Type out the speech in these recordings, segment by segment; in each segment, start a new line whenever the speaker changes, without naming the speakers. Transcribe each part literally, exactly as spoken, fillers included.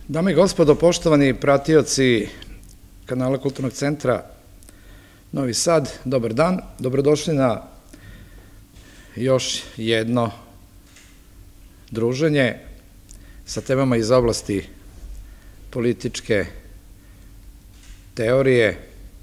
Dame i gospodo, poštovani pratioci kanala Kulturnog centra Novi Sad, dobar dan, dobrodošli na još jedno druženje sa temama iz oblasti političke teorije.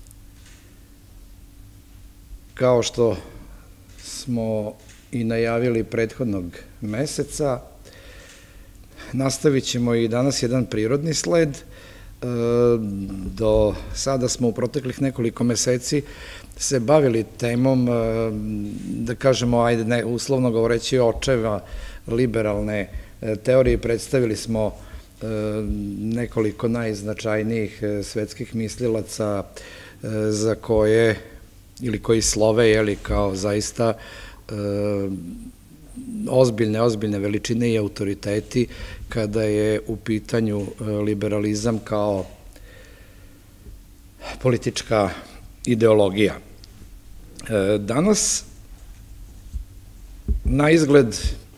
Kao što smo i najavili prethodnog meseca, nastavit ćemo i danas jedan prirodni sled. Do sada smo u proteklih nekoliko meseci se bavili temom, da kažemo, ajde, ne, uslovno govoreći, očeva liberalne teorije. Predstavili smo nekoliko najznačajnijih svetskih mislilaca za koje, ili koji slove, jeli, kao zaista ozbiljne, ozbiljne veličine i autoriteti kada je u pitanju liberalizam kao politička ideologija. Danas, na izgled,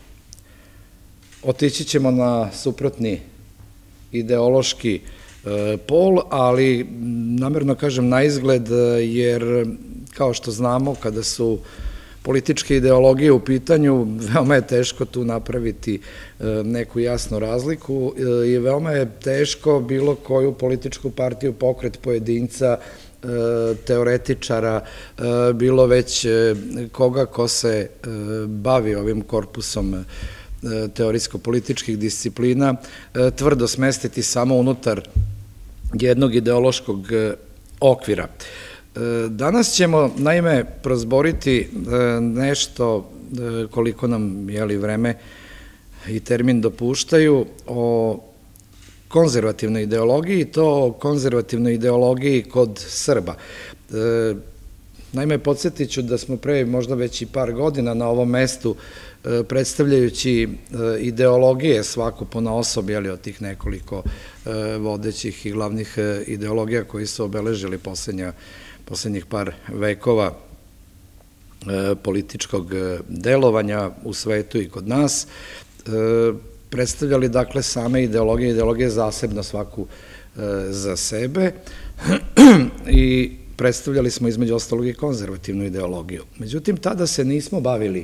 otići ćemo na suprotni ideološki pol, ali namerno kažem na izgled, jer kao što znamo, kada su političke ideologije u pitanju, veoma je teško tu napraviti neku jasnu razliku i veoma je teško bilo koju političku partiju, pokret pojedinca, teoretičara, bilo već koga ko se bavi ovim korpusom teorijsko-političkih disciplina, tvrdo smestiti samo unutar jednog ideološkog okvira. Danas ćemo, naime, prozboriti nešto, koliko nam, jeli, vreme i termin dopuštaju, o konzervativnoj ideologiji, i to o konzervativnoj ideologiji kod Srba. Naime, podsjetit ću da smo pre možda već i par godina na ovom mestu, predstavljajući ideologije svaku ponaosob, jeli, od tih nekoliko vodećih i glavnih ideologija koji su obeležili poslednja poslednjih par vekova političkog delovanja u svetu i kod nas, predstavljali, dakle, same ideologije, ideologije zasebno svaku za sebe i predstavljali smo između ostalog i konzervativnu ideologiju. Međutim, tada se nismo bavili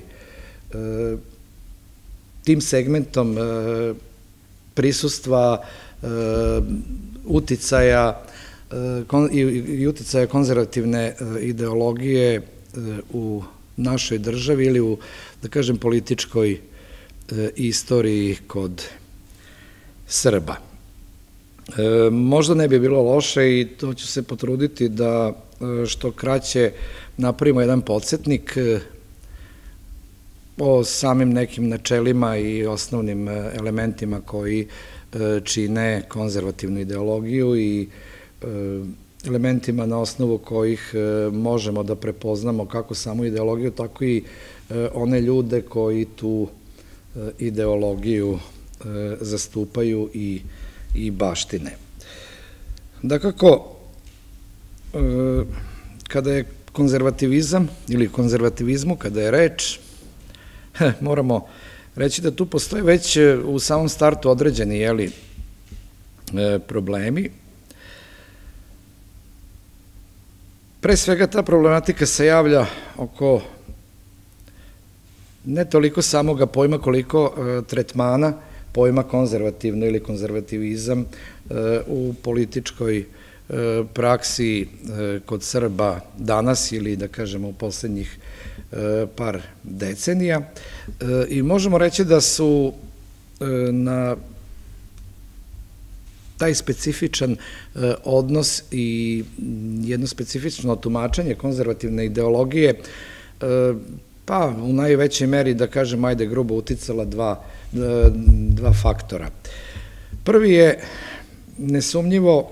tim segmentom prisustva, uticaja i uticaja konzervativne ideologije u našoj državi ili u, da kažem, političkoj istoriji kod Srba. Možda ne bi bilo loše, i to ću se potruditi da što kraće napravimo jedan podsjetnik o samim nekim načelima i osnovnim elementima koji čine konzervativnu ideologiju i elementima na osnovu kojih možemo da prepoznamo kako samu ideologiju, tako i one ljude koji tu ideologiju zastupaju i baštine. Dakako, kada je konzervativizam ili konzervativizmu, kada je reč, moramo reći da tu postoje već u samom startu određeni, jeli, problemi. Pre svega, ta problematika se javlja oko ne toliko samoga pojma koliko tretmana pojma konzervativno ili konzervativizam u političkoj praksi kod Srba danas ili, da kažemo, u poslednjih par decenija. I možemo reći da su na taj specifičan odnos i jedno specifično tumačenje konzervativne ideologije, pa u najvećoj meri, da kažem, ajde grubo, uticala dva, dva faktora. Prvi je nesumnjivo,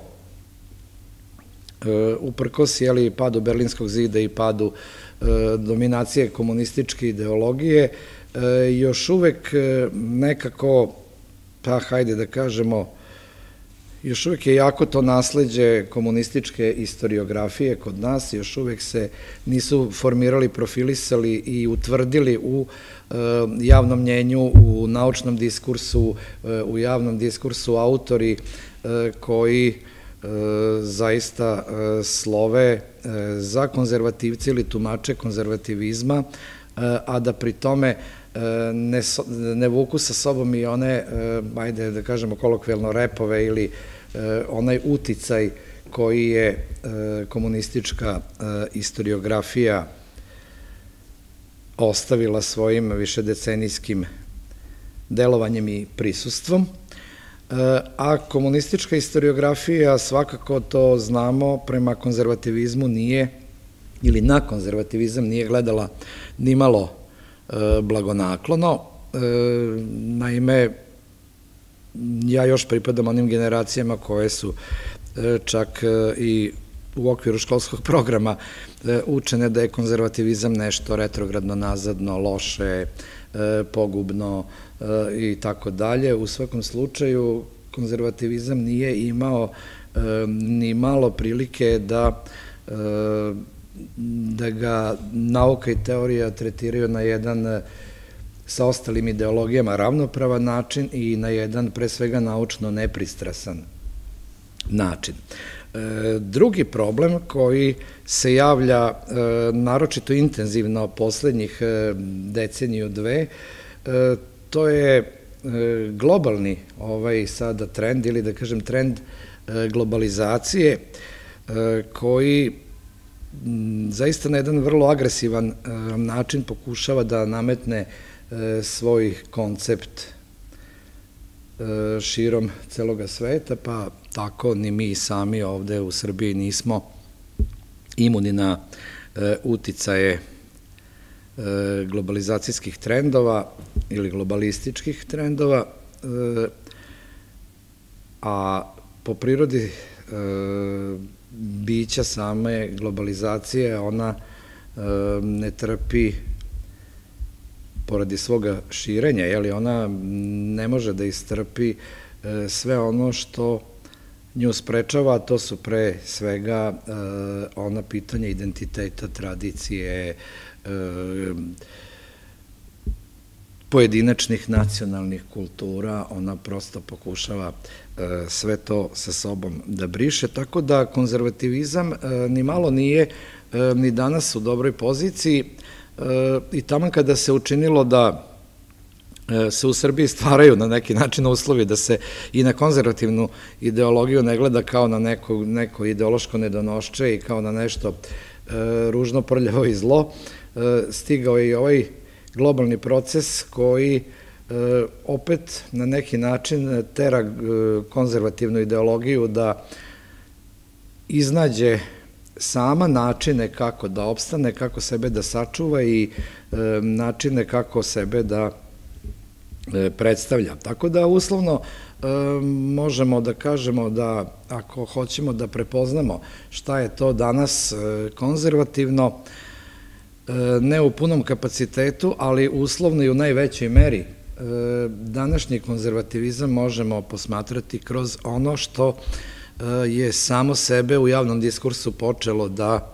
uprkos, jeli, padu Berlinskog zida i padu dominacije komunističke ideologije, još uvek nekako, pa hajde da kažemo, još uvek je jako to nasleđe komunističke istoriografije kod nas, još uvek se nisu formirali, profilisali i utvrdili u javnom mnjenju, u naučnom diskursu, u javnom diskursu autori koji zaista slove za konzervativce ili tumače konzervativizma, a da pri tome ne vuku sa sobom i one, ajde da kažemo kolokvijalno, repove ili onaj uticaj koji je komunistička istoriografija ostavila svojim višedecenijskim delovanjem i prisustvom. A komunistička istoriografija, svakako to znamo, prema konzervativizmu nije, ili na konzervativizam nije gledala nimalo blagonaklono. Naime, ja još pripadam onim generacijama koje su čak i u okviru školskog programa učene da je konzervativizam nešto retrogradno, nazadno, loše, pogubno i tako dalje. U svakom slučaju, konzervativizam nije imao ni malo prilike da da ga nauka i teorija tretiraju na jedan sa ostalim ideologijama ravnopravan način i na jedan pre svega naučno nepristrasan način. Drugi problem koji se javlja naročito intenzivno poslednjih deceniju dve, to je globalni ovaj sada trend, ili da kažem trend globalizacije, koji zaista na jedan vrlo agresivan način pokušava da nametne svoj koncept širom celoga sveta, pa tako ni mi sami ovde u Srbiji nismo imuni na uticaje globalizacijskih trendova ili globalističkih trendova, a po prirodi bića same globalizacije ona ne trpi poradi svoga širenja, jer ona ne može da istrpi sve ono što nju sprečava, a to su pre svega ona pitanja identiteta, tradicije, pojedinačnih nacionalnih kultura. Ona prosto pokušava sve to sa sobom da briše, tako da konzervativizam ni malo nije ni danas u dobroj poziciji i tamo kada se učinilo da se u Srbiji stvaraju na neki način uslovi da se i na konzervativnu ideologiju ne gleda kao na neko, neko ideološko nedonošće i kao na nešto ružno, prljavo i zlo, stigao je i ovaj globalni proces koji opet na neki način tera konzervativnu ideologiju da iznađe sama načine kako da opstane, kako sebe da sačuva i načine kako sebe da predstavlja. Tako da uslovno možemo da kažemo da ako hoćemo da prepoznamo šta je to danas konzervativno, ne u punom kapacitetu, ali uslovno i u najvećoj meri, današnji konzervativizam možemo posmatrati kroz ono što je samo sebe u javnom diskursu počelo da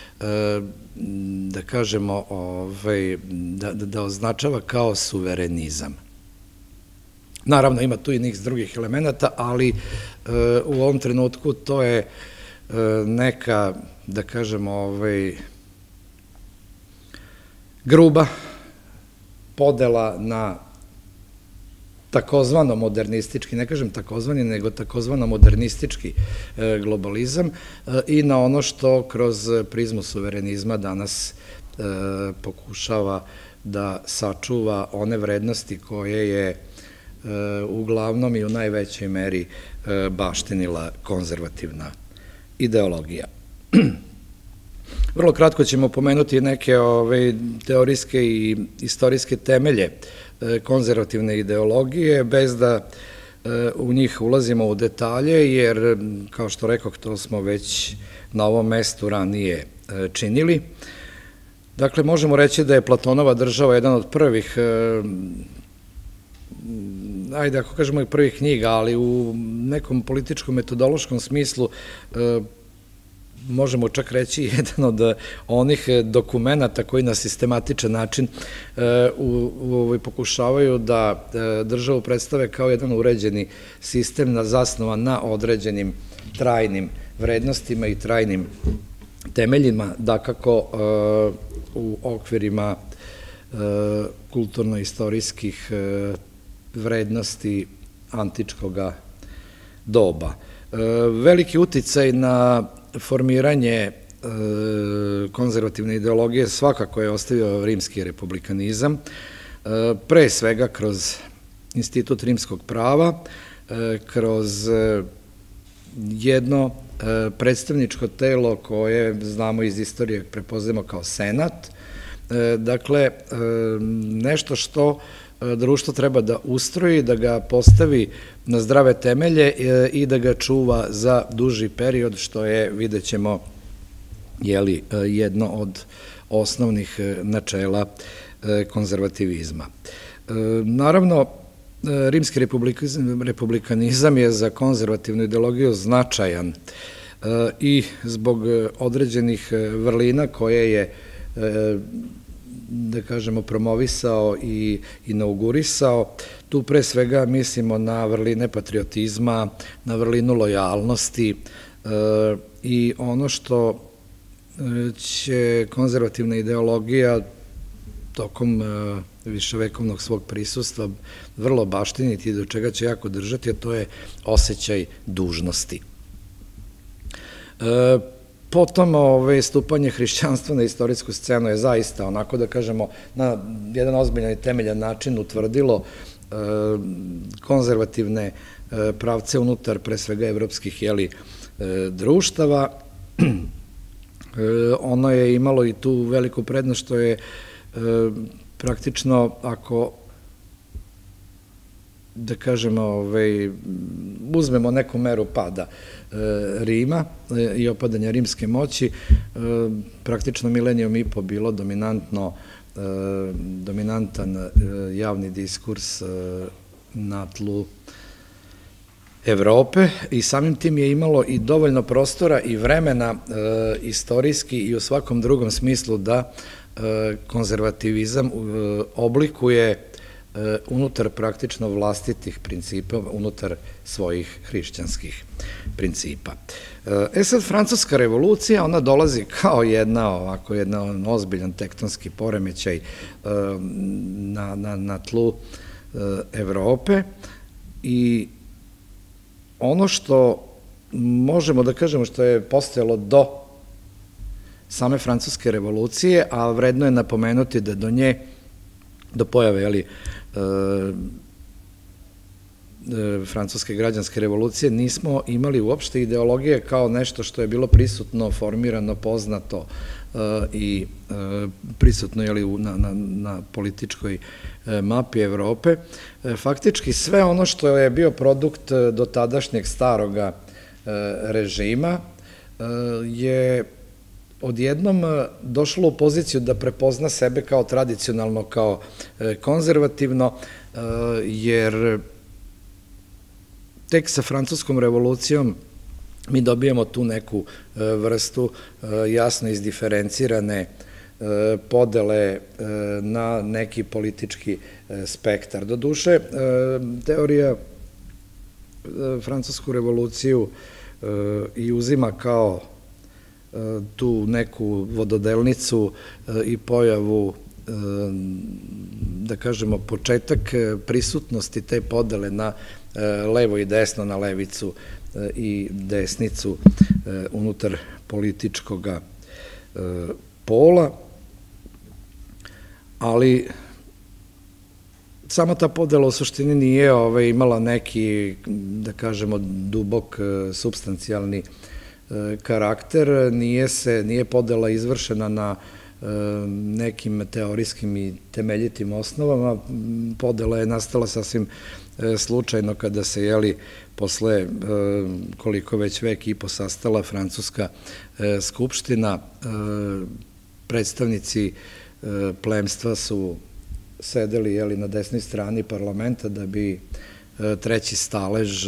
da kažemo da označava kao suverenizam. Naravno, ima tu i niz drugih elemenata, ali u ovom trenutku to je neka, da kažemo, gruba podela na takozvano modernistički, ne kažem takozvani, nego takozvano modernistički globalizam i na ono što kroz prizmu suverenizma danas pokušava da sačuva one vrednosti koje je uglavnom i u najvećoj meri baštinila konzervativna ideologija. Vrlo kratko ćemo pomenuti neke teorijske i istorijske temelje konzervativne ideologije, bez da u njih ulazimo u detalje, jer, kao što rekoh, to smo već na ovom mestu ranije činili. Dakle, možemo reći da je Platonova država jedan od prvih ajde, ako kažemo i prvih knjiga, ali u nekom političkom metodološkom smislu možemo čak reći jedan od onih dokumenta koji na sistematičan način pokušavaju da državu predstave kao jedan uređeni sistem zasnovan na određenim trajnim vrednostima i trajnim temeljima, dakako u okvirima kulturno-istorijskih vrednosti antičkog doba. Veliki uticaj na formiranje konzervativne ideologije svakako je ostavio rimski republikanizam, pre svega kroz institut rimskog prava, kroz jedno predstavničko telo koje znamo iz istorije prepoznajemo kao senat, dakle nešto što društvo treba da ustroji, da ga postavi na zdrave temelje i da ga čuva za duži period, što je, vidjet ćemo, jedno od osnovnih načela konzervativizma. Naravno, rimski republikanizam je za konzervativnu ideologiju značajan i zbog određenih vrlina koje je, da kažemo, promovisao i inaugurisao. Tu pre svega mislimo na vrline patriotizma, na vrlinu lojalnosti i ono što će konzervativna ideologija tokom viševekovnog svog prisustva vrlo baštiniti i do čega će jako držati, a to je osjećaj dužnosti. Potom stupanje hrišćanstva na istorijsku scenu je zaista, onako da kažemo, na jedan ozbiljan i temeljan način utvrdilo konzervativne pravce unutar pre svega evropskih društava. Ono je imalo i tu veliku prednost što je praktično, ako da kažemo, uzmemo neku meru pada Rima i opadanja rimske moći, praktično milenijum i po bilo dominantno, dominantan javni diskurs na tlu Evrope i samim tim je imalo i dovoljno prostora i vremena istorijski i u svakom drugom smislu da konzervativizam oblikuje unutar praktično vlastitih principa, unutar svojih hrišćanskih principa. E sad, francuska revolucija, ona dolazi kao jedna ovako, jedan ozbiljan tektonski poremećaj na tlu Evrope i ono što možemo da kažemo što je postojalo do same francuske revolucije, a vredno je napomenuti da do nje, do pojave francuske građanske revolucije, nismo imali uopšte ideologije kao nešto što je bilo prisutno, formirano, poznato i prisutno na političkoj mapi Evrope. Faktički sve ono što je bio produkt do tadašnjeg staroga režima je odjednom došlo u poziciju da prepozna sebe kao tradicionalno, kao konzervativno, jer tek sa francuskom revolucijom mi dobijamo tu neku vrstu jasno izdiferencirane podele na neki politički spektar. Doduše, teorija francusku revoluciju i uzima kao tu neku vododelnicu i pojavu, da kažemo, početak prisutnosti te podele na levo i desno, na levicu i desnicu unutar političkog pola, ali sama ta podela u suštini nije imala neki, da kažemo, dubok, supstancijalni karakter, nije podela izvršena na nekim teorijskim i temeljitim osnovama, podela je nastala sasvim slučajno kada se, jeli, posle koliko već vek i po sastala francuska skupština, predstavnici plemstva su sedeli, jeli, na desnoj strani parlamenta da bi treći stalež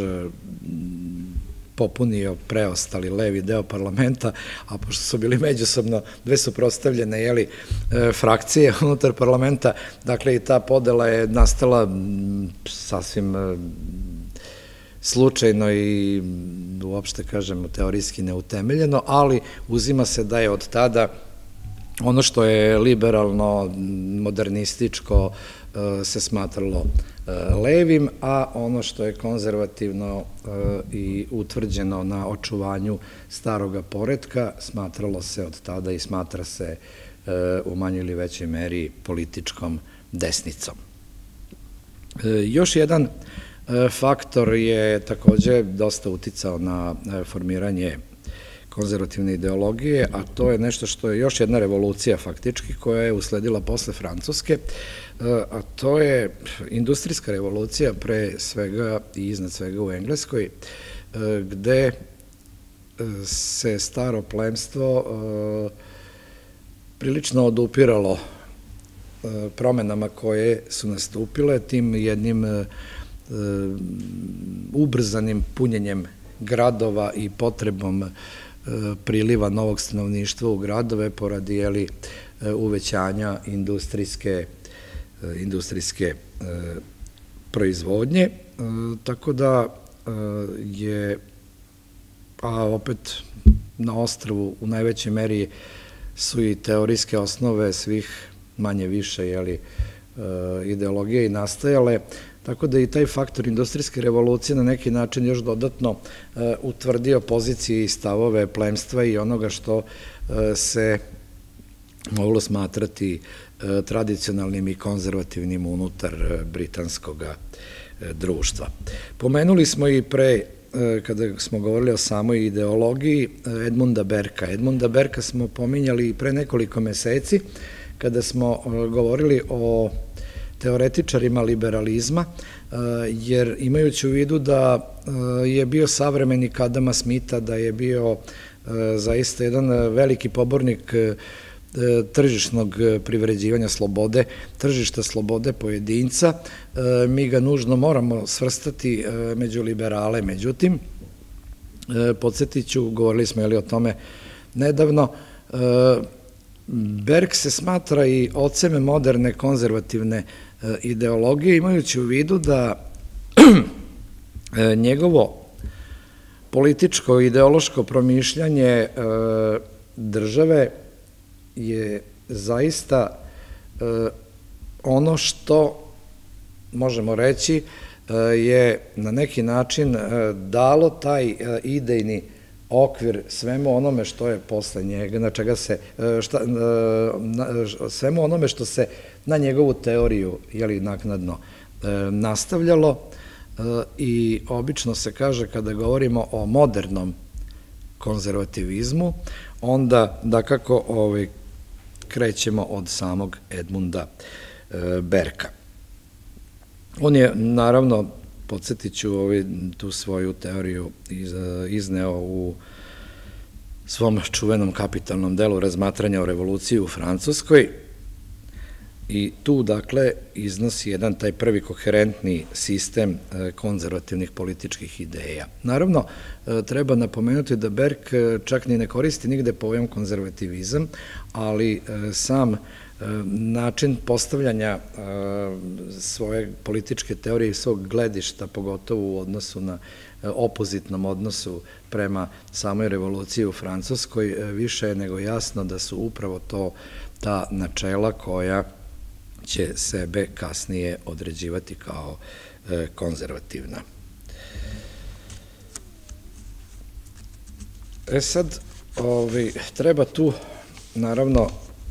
popunio preostali levi deo parlamenta, a pošto su bili međusobno dve suprotstavljene, jeli, frakcije unutar parlamenta, dakle i ta podela je nastala sasvim slučajno i uopšte, kažemo, teorijski neutemeljeno, ali uzima se da je od tada ono što je liberalno, modernističko se smatralo levim, a ono što je konzervativno i utvrđeno na očuvanju staroga poretka smatralo se od tada i smatra se u manjoj ili većoj meri političkom desnicom. Još jedan faktor je takođe dosta uticao na formiranje konzervativne ideologije, a to je nešto što je još jedna revolucija faktički koja je usledila posle Francuske, a to je industrijska revolucija pre svega i iznad svega u Engleskoj, gde se staro plemstvo prilično odupiralo promenama koje su nastupile tim jednim ubrzanim punjenjem gradova i potrebom priliva novog stanovništva u gradove poradi, jeli, uvećanja industrijske industrijske proizvodnje, tako da je, a opet na ostrvu u najvećoj meri su i teorijske osnove svih manje više, jeli, ideologije i nastajale, tako da i taj faktor industrijske revolucije na neki način još dodatno utvrdio pozicije i stavove plemstva i onoga što se moglo smatrati tradicionalnim i konzervativnim unutar britanskog društva. Pomenuli smo i pre, kada smo govorili o samoj ideologiji, Edmunda Berka. Edmunda Berka smo pominjali i pre nekoliko meseci, kada smo govorili o teoretičarima liberalizma, jer imajući u vidu da je bio savremenik Adama Smitha, da je bio zaista jedan veliki pobornik tržišnog privređivanja slobode, tržišta slobode pojedinca, mi ga nužno moramo svrstati među liberale. Međutim, podsjetit ću, govorili smo o tome nedavno, Berk se smatra i ocem moderne konzervativne ideologije, imajući u vidu da njegovo političko i ideološko promišljanje države je zaista ono što, možemo reći, je na neki način dalo taj idejni okvir svemu onome što je posle njega, na čega se, svemu onome što se na njegovu teoriju, jeli, naknadno nastavljalo, i obično se kaže kada govorimo o modernom konzervativizmu, onda dakako krećemo od samog Edmunda Berka. On je, naravno, podsjetit ću tu svoju teoriju izneo u svom čuvenom kapitalnom delu razmatranja o revoluciji u Francuskoj i tu, dakle, iznosi jedan taj prvi koherentni sistem konzervativnih političkih ideja. Naravno, treba napomenuti da Berk čak ni ne koristi nigde pojam konzervativizam, ali sam način postavljanja svoje političke teorije i svog gledišta, pogotovo u odnosu na opozitnom odnosu prema samoj revoluciji u Francuskoj, više je nego jasno da su upravo to ta načela koja će sebe kasnije određivati kao konzervativna. E sad, treba tu, naravno,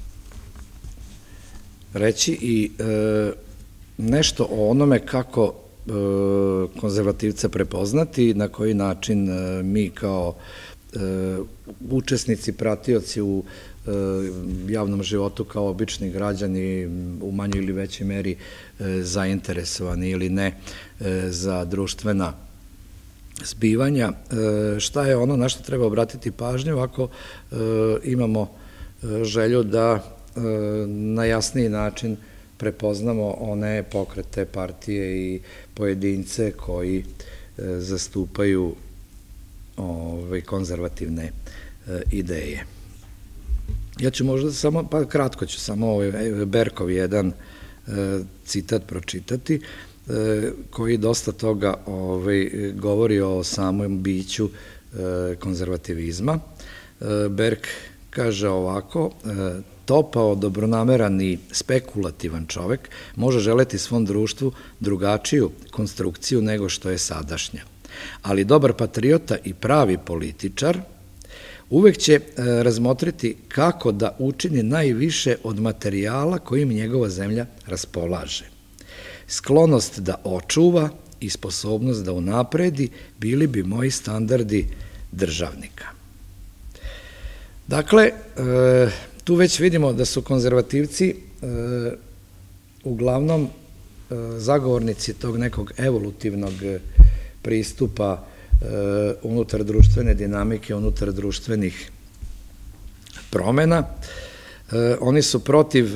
reći i nešto o onome kako konzervativce prepoznati i na koji način mi kao učesnici, pratioci u javnom životu, kao obični građani, u manjoj ili većoj meri zainteresovani ili ne za društvena zbivanja. Šta je ono na što treba obratiti pažnju ako imamo želju da na jasniji način prepoznamo one pokrete, partije i pojedince koji zastupaju konzervativne ideje. Ja ću možda samo, pa kratko ću samo Berkov jedan citat pročitati, koji dosta toga govori o samom biću konzervativizma. Berk kaže ovako: topao, dobronameran i spekulativan čovek može želeti svom društvu drugačiju konstrukciju nego što je sadašnja. Ali dobar patriota i pravi političar uvek će razmotriti kako da učini najviše od materijala kojim njegova zemlja raspolaže. Sklonost da očuva i sposobnost da unapredi bili bi moji standardi državnika. Dakle, tu već vidimo da su konzervativci uglavnom zagovornici tog nekog evolutivnog pristupa unutar društvene dinamike, unutar društvenih promena. Oni su protiv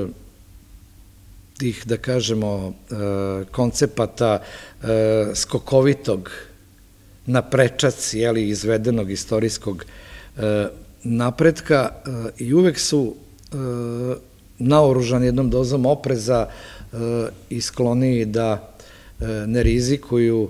tih, da kažemo, koncepata skokovitog naprečac, jeli, izvedenog istorijskog napretka i uvek su naoružani jednom dozom opreza i skloniji da ne rizikuju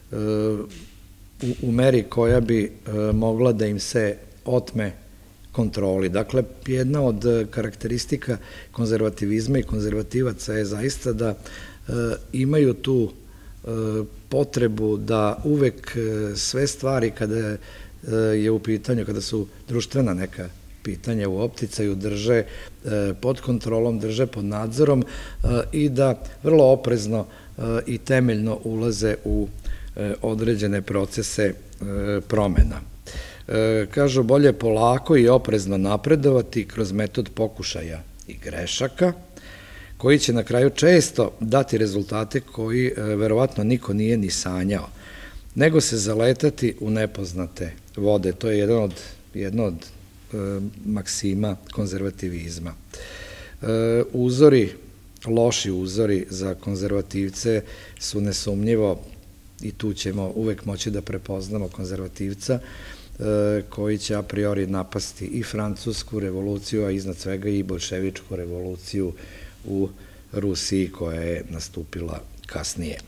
u meri koja bi mogla da im se otme kontroli. Dakle, jedna od karakteristika konzervativizma i konzervativaca je zaista da imaju tu potrebu da uvek sve stvari kada je u pitanju, kada su društvena neka pitanja u opticaju, drže pod kontrolom, drže pod nadzorom i da vrlo oprezno i temeljno ulaze u određene procese promena. Kažu, bolje polako i oprezno napredovati kroz metod pokušaja i grešaka, koji će na kraju često dati rezultate koji verovatno niko nije ni sanjao, nego se zaletati u nepoznate vode. To je jedan od, jedna od maksima konzervativizma. Uzori, loši uzori za konzervativce su nesumnjivo, i tu ćemo uvek moći da prepoznamo konzervativca, koji će a priori napasti i francusku revoluciju, a iznad svega i bolševičku revoluciju u Rusiji koja je nastupila kasnije.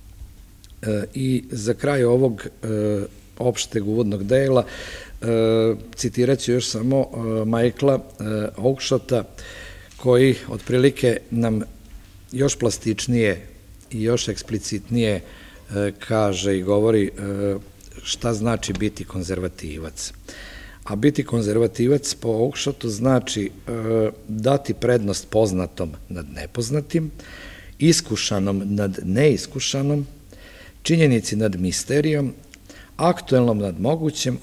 I za kraj ovog opšteg uvodnog dela citirat ću još samo Michaela Oakeshota, koji otprilike nam još plastičnije i još eksplicitnije kaže i govori šta znači biti konzervativac. A biti konzervativac po Oakeshotu znači dati prednost poznatom nad nepoznatim, iskušanom nad neiskušanom, činjenici nad misterijom, aktuelnom nad mogućem,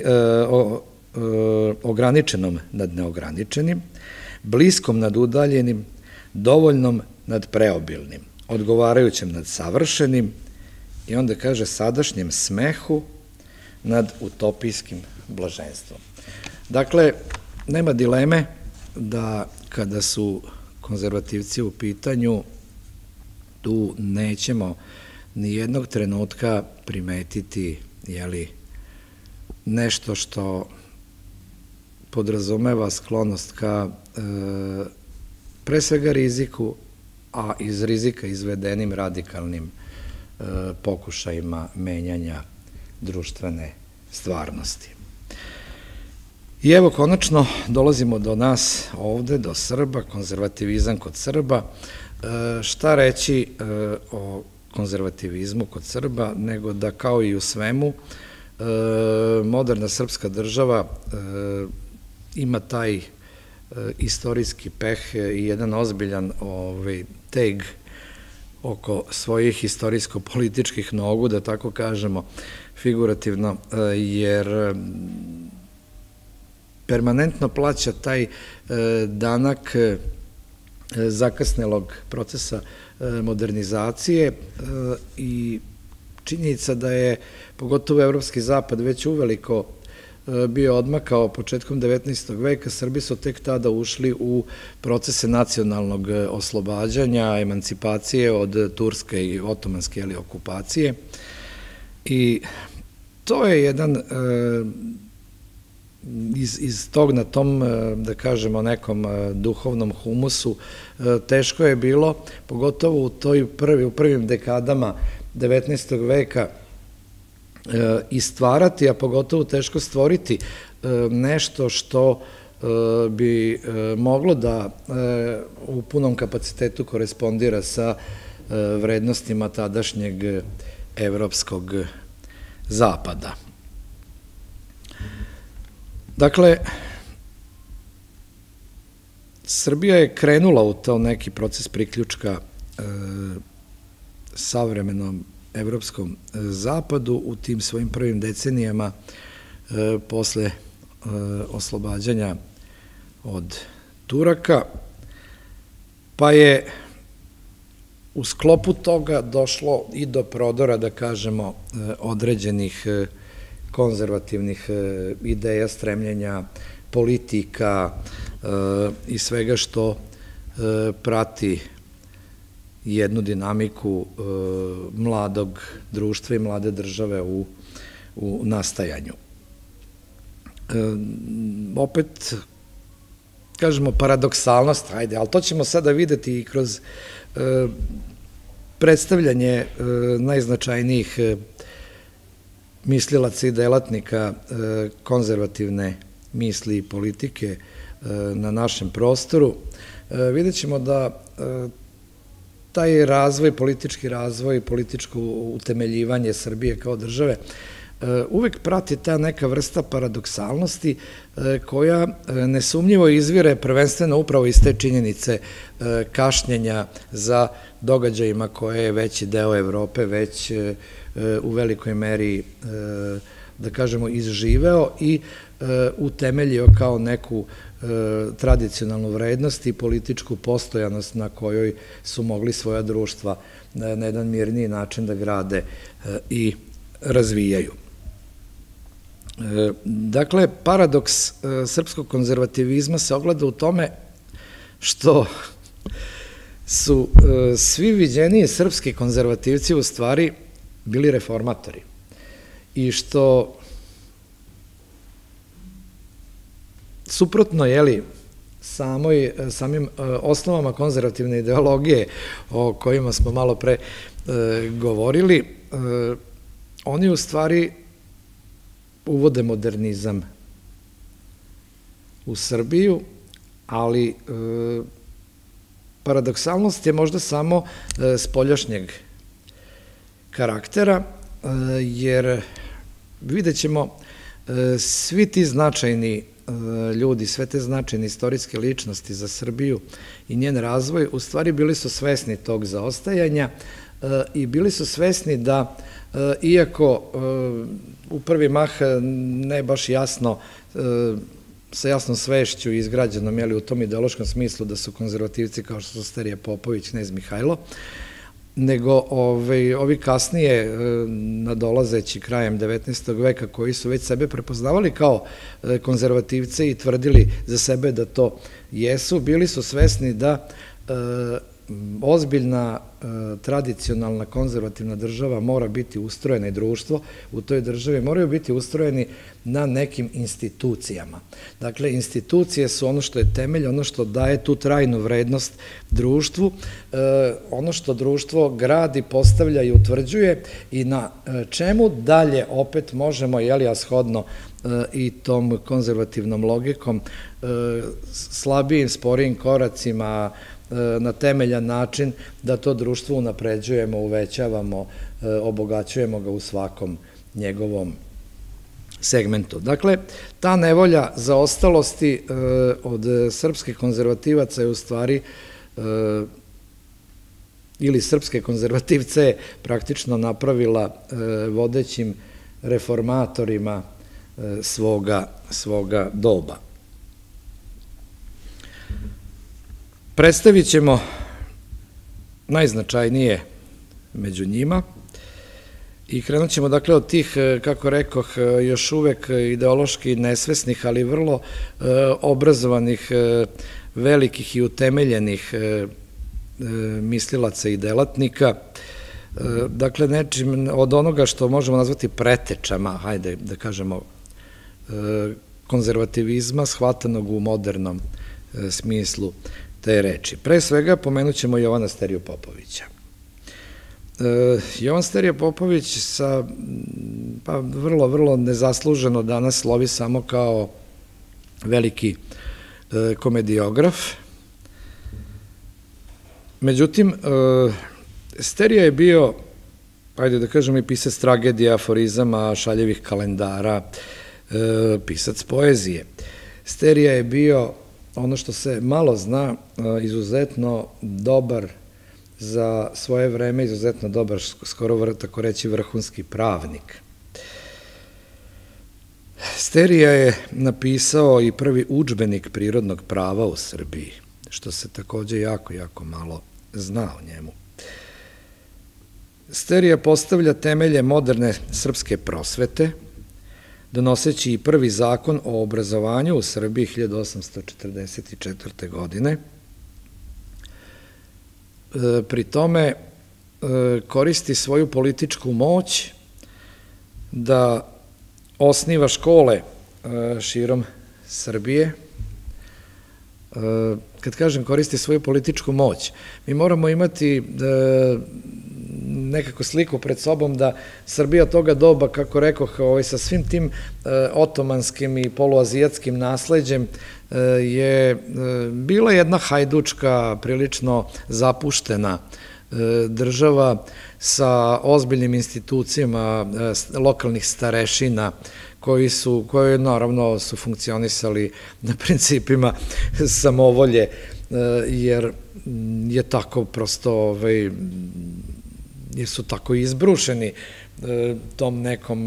ograničenom nad neograničenim, bliskom nad udaljenim, dovoljnom nad preobilnim, odgovarajućem nad savršenim i onda kaže sadašnjem smehu nad utopijskim blaženstvom. Dakle, nema dileme da kada su konzervativci u pitanju, tu nećemo ni jednog trenutka primetiti nešto što podrazumeva sklonost ka pre svega riziku, a iz rizika izvedenim radikalnim pokušajima menjanja društvene stvarnosti. I evo, konačno dolazimo do nas ovde, do Srba, konzervativizam kod Srba. Šta reći o konzervativizmu kod Srba, nego da kao i u svemu, moderna srpska država ima taj istorijski peh i jedan ozbiljan teg oko svojih istorijsko-političkih nogu, da tako kažemo figurativno, jer permanentno plaća taj danak zakasnelog procesa modernizacije i činjenica da je, pogotovo evropski zapad, već uveliko bio odmakao početkom devetnaestog veka, Srbi su tek tada ušli u procese nacionalnog oslobađanja, emancipacije od turske i otomanske okupacije. I to je jedan, iz tog na tom, da kažemo, nekom duhovnom humusu, teško je bilo, pogotovo u prvim dekadama devetnaestog veka, i stvarati, a pogotovo teško stvoriti nešto što bi moglo da u punom kapacitetu korespondira sa vrednostima tadašnjeg evropskog zapada. Dakle, Srbija je krenula u to neki proces priključka savremenom evropskom zapadu u tim svojim prvim decenijama posle oslobađanja od Turaka, pa je u sklopu toga došlo i do prodora, da kažemo, određenih konzervativnih ideja, stremljenja, politika i svega što prati jednu dinamiku mladog društva i mlade države u nastajanju. Opet, kažemo, paradoksalnost, ajde, ali to ćemo sada videti i kroz predstavljanje najznačajnijih mislilaca i delatnika konzervativne misli i politike na našem prostoru. Vidjet ćemo da taj razvoj, politički razvoj, političko utemeljivanje Srbije kao države uvek prati ta neka vrsta paradoksalnosti koja nesumnjivo izvire prvenstveno upravo iz te činjenice kašnjenja za događajima koje je veći deo Evrope već u velikoj meri, da kažemo, izživeo i utemeljio kao neku tradicionalnu vrednost i političku postojanost na kojoj su mogli svoja društva na jedan mirniji način da grade i razvijaju. Dakle, paradoks srpskog konzervativizma se ogleda u tome što su svi viđeniji srpski konzervativci u stvari bili reformatori i što suprotno, jeli, samim osnovama konzervativne ideologije o kojima smo malo pre govorili, oni u stvari uvode modernizam u Srbiju, ali paradoksalnost je možda samo spoljašnjeg karaktera, jer vidjet ćemo svi ti značajni ljudi, sve te značajne istorijske ličnosti za Srbiju i njen razvoj, u stvari bili su svesni tog zaostajanja i bili su svesni da, iako u prvi mah ne baš jasno, sa jasnom svešću izgrađenom, jeli, u tom ideološkom smislu da su konzervativci kao što su Sterije Popović, knez Mihajlo, nego ovi kasnije nadolazeći krajem devetnaestog veka koji su već sebe prepoznavali kao konzervativce i tvrdili za sebe da to jesu, bili su svesni da ozbiljna, tradicionalna, konzervativna država mora biti ustrojena i društvo u toj državi moraju biti ustrojeni na nekim institucijama. Dakle, institucije su ono što je temelj, ono što daje tu trajnu vrednost društvu, ono što društvo gradi, postavlja i utvrđuje i na čemu dalje opet možemo, jeli, a shodno i tom konzervativnom logikom, slabijim, sporijim koracima, na temeljan način da to društvo unapređujemo, uvećavamo, obogaćujemo ga u svakom njegovom segmentu. Dakle, ta nevolja zaostalosti od srpskih konzervativaca je u stvari, ili srpske konzervativce praktično napravila vodećim reformatorima svoga doba. Predstavit ćemo najznačajnije među njima. I krenut ćemo dakle od tih, kako rekoh, još uvek ideološki nesvesnih, ali vrlo obrazovanih, velikih i utemeljenih mislilaca i delatnika, dakle nečim od onoga što možemo nazvati pretečama, hajde da kažemo, konzervativizma shvatanog u modernom smislu te reči. Pre svega pomenut ćemo Jovana Steriju Popovića. Jovan Sterija Popović sa, pa vrlo, vrlo nezasluženo danas slovi samo kao veliki komediograf. Međutim, Sterija je bio, ajde da kažem, i pisac tragedija, aforizama, šaljevih kalendara, pisac poezije. Sterija je bio, ono što se malo zna, izuzetno dobar za svoje vreme, izuzetno dobar, skoro tako reći vrhunski pravnik. Sterija je napisao i prvi udžbenik prirodnog prava u Srbiji, što se takođe jako, jako malo zna o njemu. Sterija postavlja temelje moderne srpske prosvete, donoseći i prvi zakon o obrazovanju u Srbiji hiljadu osamsto četrdeset četvrte. godine. Pri tome koristi svoju političku moć da osniva škole širom Srbije. Kad kažem koristi svoju političku moć, mi moramo imati nekako sliku pred sobom da Srbija toga doba, kako rekoh, sa svim tim otomanskim i poluazijatskim nasleđem je bila jedna hajdučka, prilično zapuštena država sa ozbiljnim institucijama lokalnih starešina koji su, koji naravno su funkcionisali na principima samovolje, jer je tako prosto, jer su tako izbrušeni tom nekom,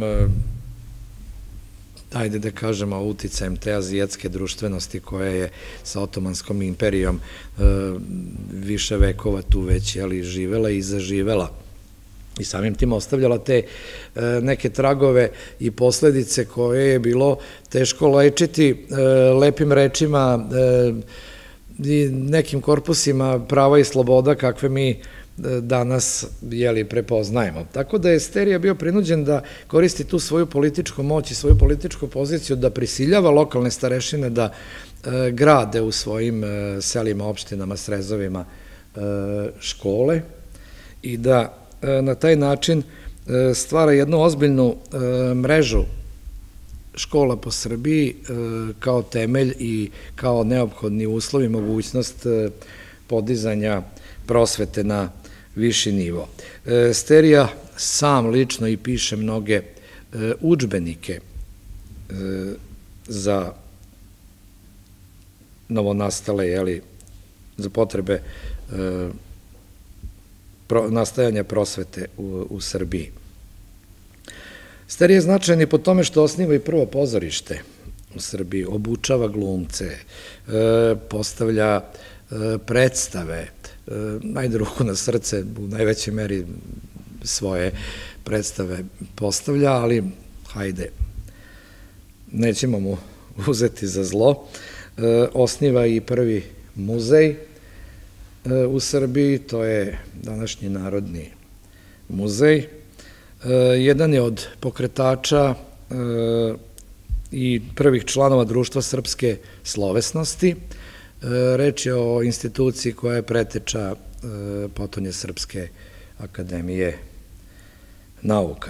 ajde da kažemo, uticajem te azijatske društvenosti koja je sa Otomanskom imperijom više vekova tu već živela i zaživela. I samim tim ostavljala te neke tragove i posledice koje je bilo teško lečiti lepim rečima i nekim korpusima prava i sloboda kakve mi danas prepoznajemo. Tako da je Sterija bio prinuđen da koristi tu svoju političku moć i svoju političku poziciju, da prisiljava lokalne starešine da grade u svojim selima, opštinama, srezovima škole i da na taj način stvara jednu ozbiljnu mrežu škola po Srbiji kao temelj i kao neophodni uslov i mogućnost podizanja prosvete na viši nivo. Sterija sam lično i piše mnoge udžbenike za novonastale, za potrebe nastajanja prosvete u Srbiji. Sterija je značajan i po tome što osniva i prvo pozorište u Srbiji, obučava glumce, postavlja predstave, najde ruku na srce, u najvećoj meri svoje predstave postavlja, ali hajde, nećemo mu uzeti za zlo. Osniva i prvi muzej u Srbiji, to je današnji Narodni muzej. Jedan je od pokretača i prvih članova Društva srpske slovesnosti. Reč je o instituciji koja je preteča potonje Srpske akademije nauka.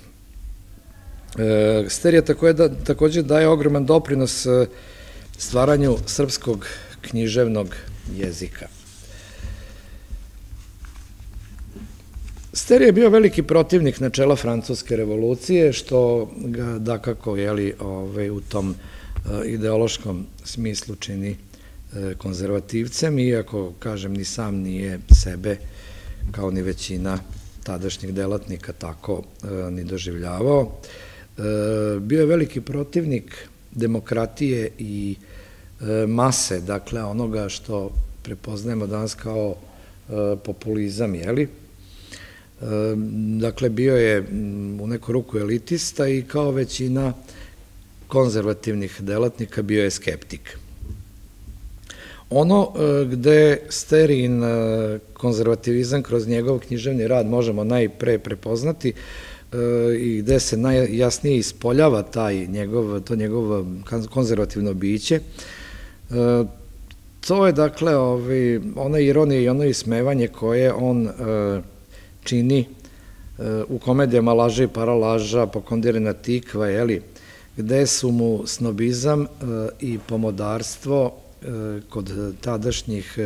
Sterija takođe daje ogroman doprinos stvaranju srpskog književnog jezika. Sterija je bio veliki protivnik načela Francuske revolucije, što ga dakako u tom ideološkom smislu čini konzervativcem, iako, kažem, ni sam nije sebe, kao ni većina tadašnjih delatnika, tako ni doživljavao. Bio je veliki protivnik demokratije i mase, dakle onoga što prepoznajemo danas kao populizam, jeli? Dakle, bio je u neku ruku elitista i kao većina konzervativnih delatnika bio je skeptik. Ono gde Sterijin konzervativizam kroz njegov književni rad možemo najpre prepoznati i gde se najjasnije ispoljava taj njegov, to njegovo konzervativno biće, to je dakle ona ironija i ono ismevanje koje on čini u komedijama Laža i paralaža, Pokondirana tikva, gde su mu snobizam i pomodarstvo kod tadašnjih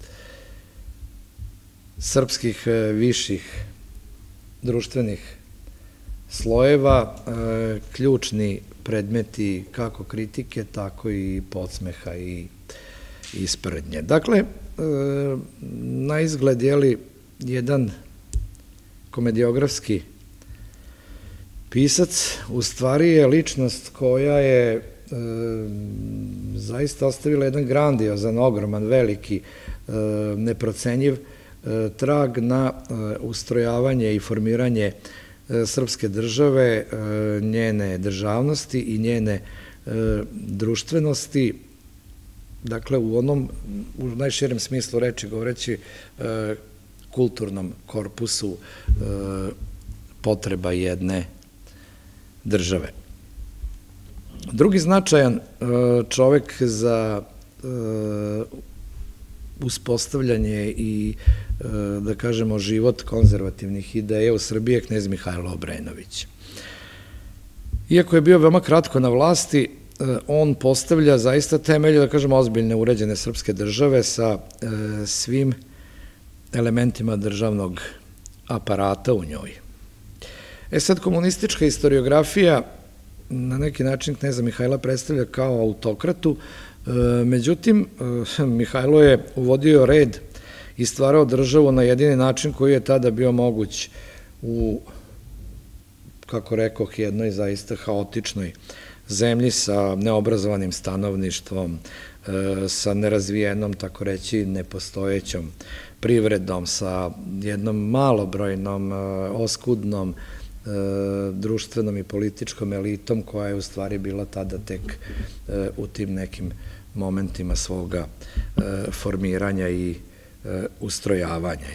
srpskih viših društvenih slojeva ključni predmeti kako kritike, tako i podsmeha i isprdnje. Dakle, na izgled je li jedan komediografski pisac u stvari je ličnost koja je zaista ostavila jedan grandiozan, ogroman, veliki, neprocenjiv trag na ustrojavanje i formiranje srpske države, njene državnosti i njene društvenosti, dakle u onom, u najširem smislu reči govoreći, kulturnom korpusu potreba jedne države. Drugi značajan čovek za uspostavljanje i, da kažemo, život konzervativnih ideja u Srbiji je knez Mihajlo Obrenović. Iako je bio veoma kratko na vlasti, on postavlja zaista temelje, da kažemo, ozbiljne uređene srpske države sa svim elementima državnog aparata u njoj. E sad, komunistička historiografija na neki način kneza Mihajla predstavlja kao autokratu, međutim, Mihajlo je uvodio red i stvarao državu na jedini način koji je tada bio moguć u, kako rekoh, jednoj zaista haotičnoj zemlji sa neobrazovanim stanovništvom, sa nerazvijenom, tako reći, nepostojećom privredom, sa jednom malobrojnom, oskudnom društvenom i političkom elitom koja je u stvari bila tada tek u tim nekim momentima svoga formiranja i ustrojavanja.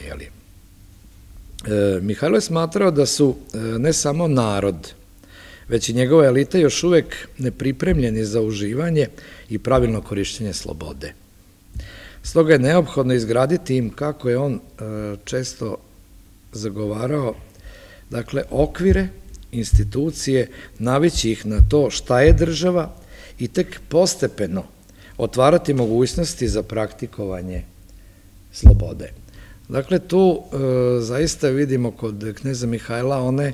Mihajlo je smatrao da su ne samo narod, već i njegova elita još uvek nepripremljeni za uživanje i pravilno korišćenje slobode. Stoga je neophodno izgraditi im, kako je on često zagovarao, dakle, okvire, institucije, navići ih na to šta je država i tek postepeno otvarati mogućnosti za praktikovanje slobode. Dakle, tu zaista vidimo kod kneza Mihajla one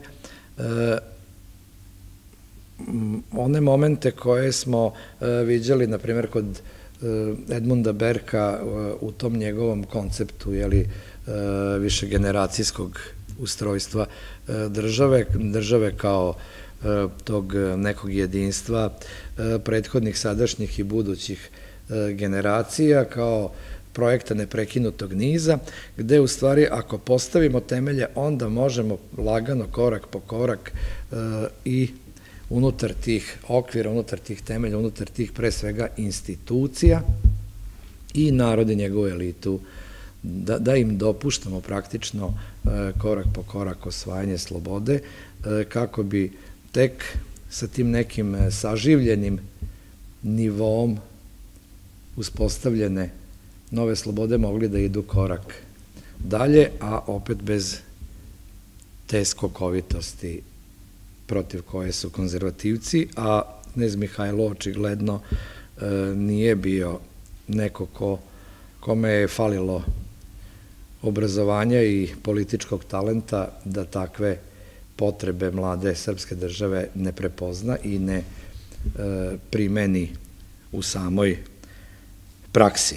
one momente koje smo viđali, na primjer, kod Edmunda Berka u tom njegovom konceptu višegeneracijskog ustrojstva države, države kao tog nekog jedinstva prethodnih, sadašnjih i budućih generacija, kao projekta neprekinutog niza, gde u stvari ako postavimo temelje, onda možemo lagano, korak po korak i unutar tih okvira, unutar tih temelja, unutar tih pre svega institucija i narod i njegovu elitu, da im dopuštamo praktično korak po korak osvajanje slobode, kako bi tek sa tim nekim saživljenim nivom uspostavljene nove slobode mogli da idu korak dalje, a opet bez te skokovitosti protiv koje su konzervativci, a knez Mihajlo očigledno nije bio neko kome je falilo obrazovanja i političkog talenta da takve potrebe mlade srpske države ne prepozna i ne primeni u samoj praksi.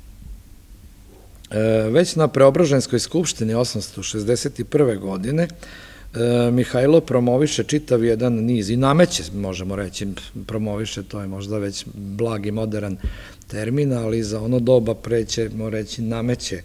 Već na Preobraženskoj skupštini osamsto šezdeset prve. godine Mihajlo promoviše čitav jedan niz i nameće, možemo reći, promoviše, to je možda već blag i modern termin, ali za ono doba pre ćemo reći nameće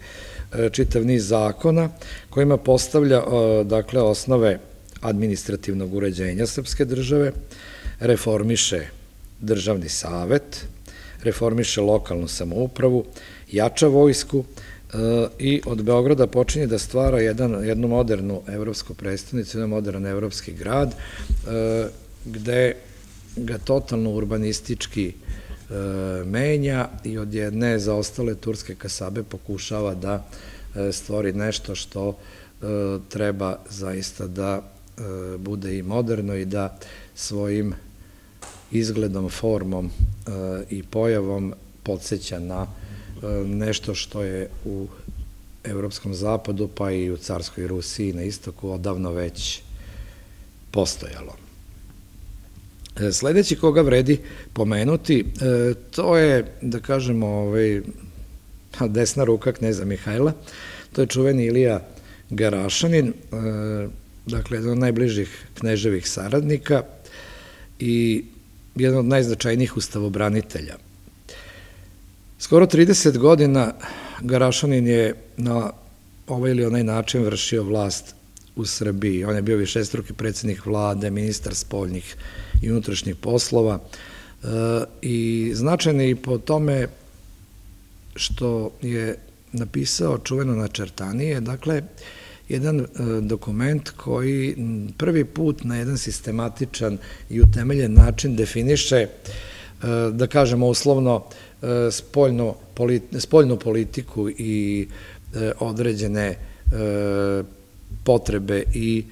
čitav niz zakona kojima postavlja, dakle, osnove administrativnog uređenja srpske države, reformiše državni savet, reformiše lokalnu samoupravu, jača vojsku i od Beograda počinje da stvara jednu modernu evropsku prestonicu, jedan modern evropski grad, gde ga totalno urbanistički menja i od jedne zaostale turske kasabe pokušava da stvori nešto što treba zaista da bude i moderno i da svojim izgledom, formom i pojavom podsjeća na nešto što je u evropskom zapadu, pa i u carskoj Rusiji na istoku odavno već postojalo. Sledeći koga vredi pomenuti, to je, da kažemo, desna ruka kneza Mihajla, to je čuveni Ilija Garašanin, dakle, jedan od najbližih kneževih saradnika i jedan od najznačajnijih ustavobranitelja. Skoro trideset godina Garašanin je na ovaj ili onaj način vršio vlast u Srbiji. On je bio višestruki predsjednik vlade, ministar spoljnih i unutrašnjih poslova i značajni i po tome što je napisao čuveno Načertanije, dakle, jedan dokument koji prvi put na jedan sistematičan i utemeljen način definiše, da kažemo uslovno, spoljnu politiku i određene potrebe i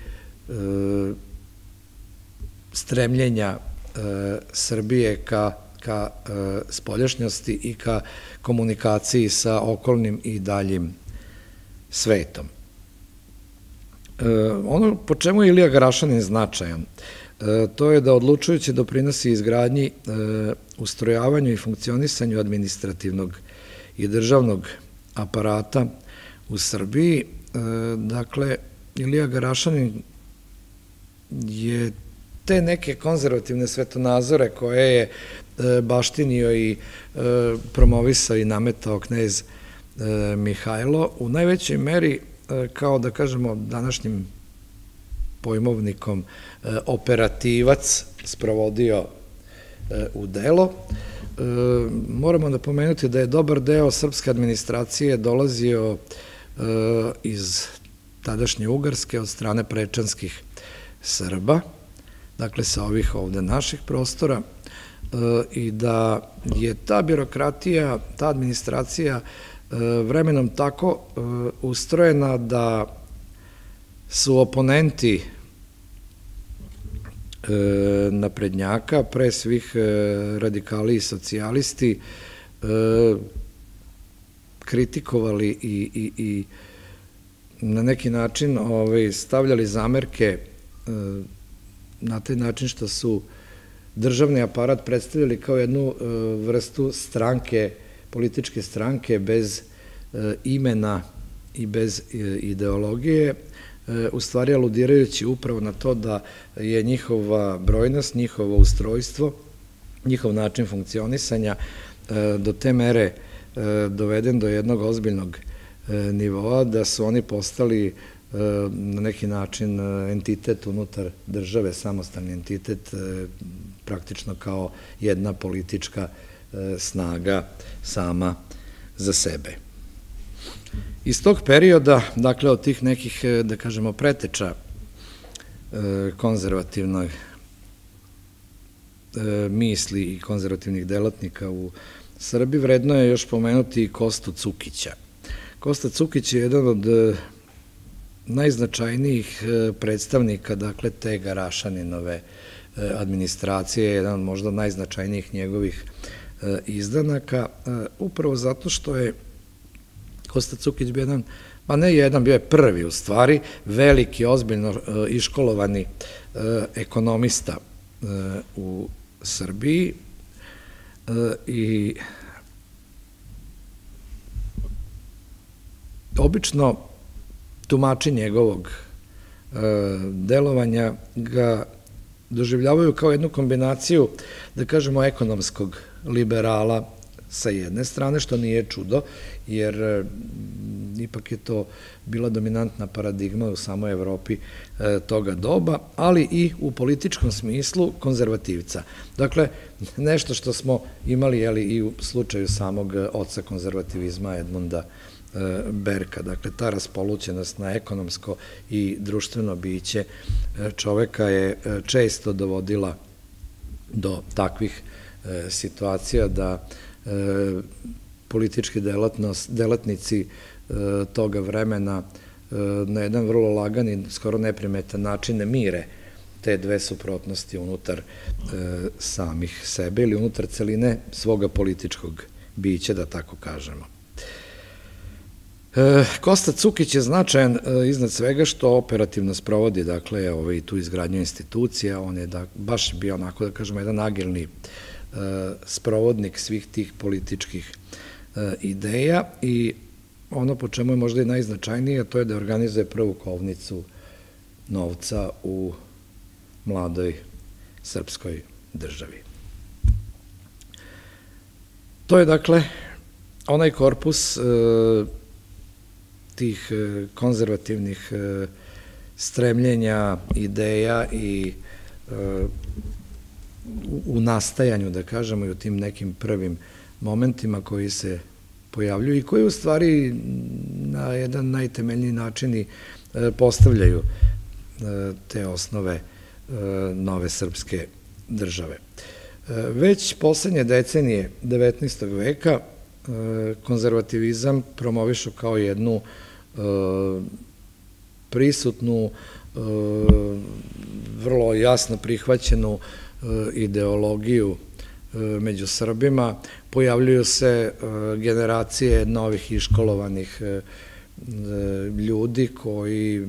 stremljenja Srbije ka spoljašnjosti i ka komunikaciji sa okolnim i daljim svetom. Ono po čemu je Ilija Garašanin značajan, to je da odlučujući doprinosi izgradnji, ustrojavanju i funkcionisanju administrativnog i državnog aparata u Srbiji. Dakle, Ilija Garašanin je te neke konzervativne svetonazore koje je baštinio i promovisao i nametao knez Mihajlo u najvećoj meri, kao da kažemo današnjim pojmovnikom, operativac sprovodio u delo. Moramo da pomenuti da je dobar deo srpske administracije dolazio iz tadašnje Ugarske od strane prečanskih Srba, dakle sa ovih ovde naših prostora, i da je ta birokratija, ta administracija vremenom tako ustrojena da su oponenti naprednjaka, pre svih radikali i socijalisti, kritikovali i na neki način stavljali zamerke na taj način što su državni aparat predstavljali kao jednu vrstu stranke, političke stranke bez imena i bez ideologije, u stvari aludirajući upravo na to da je njihova brojnost, njihovo ustrojstvo, njihov način funkcionisanja do te mere doveden do jednog ozbiljnog nivoa, da su oni postali na neki način entitet unutar države, samostalni entitet, praktično kao jedna politička snaga sama za sebe. Iz tog perioda, dakle od tih nekih, da kažemo, preteča konzervativnog misli i konzervativnih delatnika u Srbiji, vredno je još pomenuti i Kostu Cukića. Kosta Cukić je jedan od najznačajnijih predstavnika, dakle, te Garašaninove administracije, jedan od možda najznačajnijih njegovih izdanaka, upravo zato što je Kosta Cukić bio jedan, pa ne jedan, bio je prvi u stvari, veliki, ozbiljno iškolovani ekonomista u Srbiji i obično tumači njegovog delovanja ga doživljavaju kao jednu kombinaciju, da kažemo, ekonomskog liberala, sa jedne strane, što nije čudo, jer ipak je to bila dominantna paradigma u samoj Evropi toga doba, ali i u političkom smislu konzervativca. Dakle, nešto što smo imali i u slučaju samog oca konzervativizma Edmunda Berka. Dakle, ta raspolućenost na ekonomsko i društveno biće čoveka je često dovodila do takvih situacija da politički delatnici toga vremena na jedan vrlo lagan i skoro neprimetan način ne mire te dve suprotnosti unutar samih sebe ili unutar celine svoga političkog bića, da tako kažemo. Kosta Cukić je značajan iznad svega što operativno sprovodi, dakle, i tu izgradnju institucija, on je baš bio onako, da kažemo, jedan agilni sprovodnik svih tih političkih ideja i ono po čemu je možda i najznačajnije, to je da organizuje prvu kovnicu novca u mladoj srpskoj državi. To je, dakle, onaj korpus tih konzervativnih stremljenja, ideja i u nastajanju, da kažemo, i u tim nekim prvim momentima koji se pojavljuju i koji u stvari na jedan najtemeljniji način i postavljaju te osnove nove srpske države. Već poslednje decenije devetnaestog veka konzervativizam promovišu kao jednu prisutnu, vrlo jasno prihvaćenu ideologiju među Srbima. Pojavljuju se generacije novih iškolovanih ljudi koji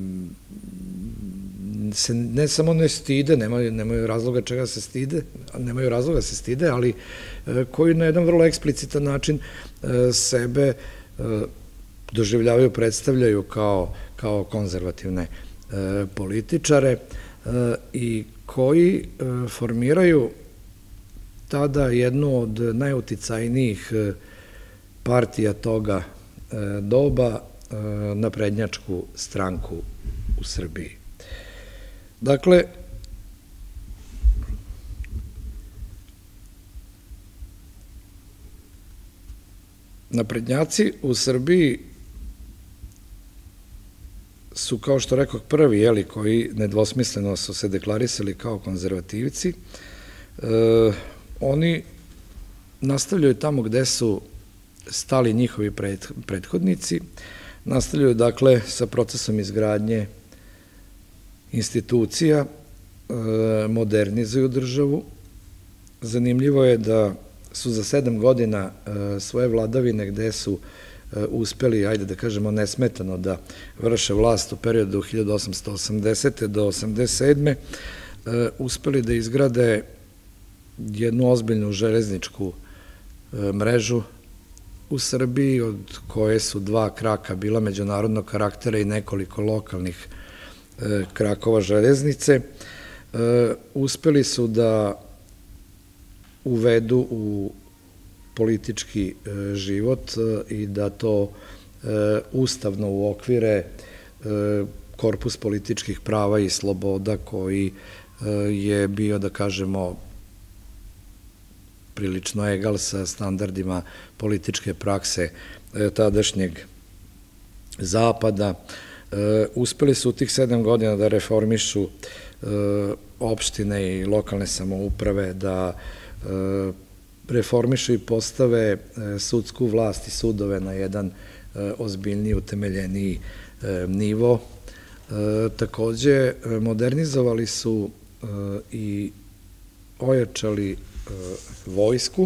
se ne samo ne stide, nemaju razloga čega se stide, nemaju razloga se stide, ali koji na jedan vrlo eksplicitan način sebe doživljavaju, predstavljaju kao konzervativne političare i koji formiraju tada jednu od najuticajnijih partija toga doba, naprednjačku stranku u Srbiji. Dakle, naprednjaci u Srbiji su, kao što rekoh, prvi, jeli, koji nedvosmisleno su se deklarisali kao konzervativci. Oni nastavljaju tamo gde su stali njihovi prethodnici, nastavljaju, dakle, sa procesom izgradnje institucija, modernizuju državu. Zanimljivo je da su za sedam godina svoje vladavine, gde su uspeli, ajde da kažemo, nesmetano da vrše vlast u periodu hiljadu osamsto osamdesete do osamdeset sedme, uspeli da izgrade jednu ozbiljnu železničku mrežu u Srbiji, od koje su dva kraka bila međunarodnog karaktera i nekoliko lokalnih krakova železnice. Uspeli su da uvedu u politički život i da to ustavno uokvire korpus političkih prava i sloboda koji je bio, da kažemo, prilično egal sa standardima političke prakse tadašnjeg Zapada. Uspeli su u tih sedam godina da reformišu opštine i lokalne samouprave, da reformišu i postave sudsku vlast i sudove na jedan ozbiljniji, utemeljeniji nivo. Takođe, modernizovali su i ojačali vojsku,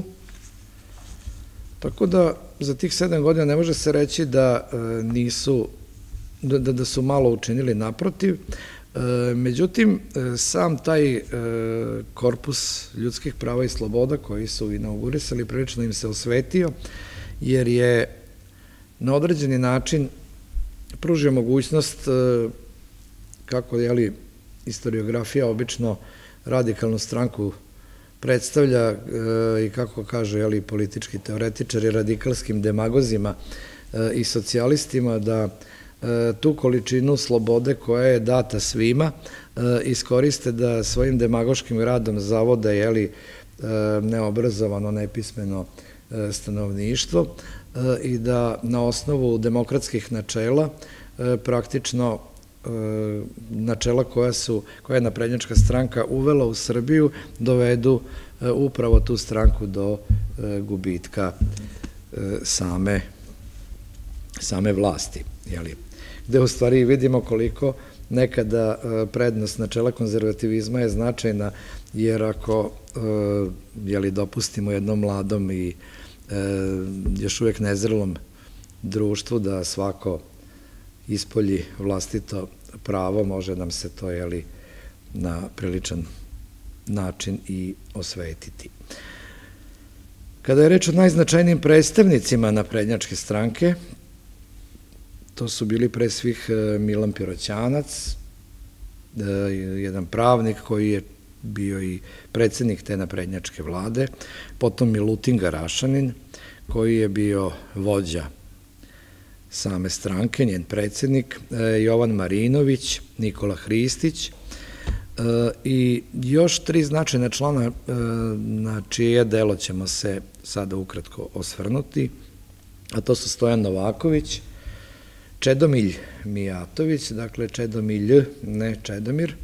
tako da za tih sedam godina ne može se reći da nisu, da su malo učinili, naprotiv. Međutim, sam taj korpus ljudskih prava i sloboda koji su inaugurisali, prilično im se osvetio, jer je na određeni način pružio mogućnost, kako, jeli, historiografija obično radikalnu stranku predstavlja i kako kaže politički teoretičari radikalskim demagozima i socijalistima da tu količinu slobode koja je data svima iskoriste da svojim demagoškim radom zavode neobrazovano, nepismeno stanovništvo i da na osnovu demokratskih načela praktično načela koja su, koja je naprednjačka stranka uvela u Srbiju, dovedu upravo tu stranku do gubitka same same vlasti, jeli? Gde u stvari vidimo koliko nekada prednost načela konzervativizma je značajna, jer ako jeli, dopustimo jednom mladom i još uvek nezrelom društvu da svako ispolji vlastito pravo, može nam se to jeli, na priličan način i osvetiti. Kada je reč o najznačajnijim predstavnicima naprednjačke stranke, to su bili pre svih Milan Piroćanac, jedan pravnik koji je bio i predsednik te naprednjačke vlade, potom Milutin Garašanin, koji je bio vođa same stranke, njen predsednik, Jovan Marinović, Nikola Hristić i još tri značajna člana na čije delo ćemo se sada ukratko osvrnuti, a to su Stojan Novaković, Čedomilj Mijatović, dakle Čedomilj, ne Čedomir,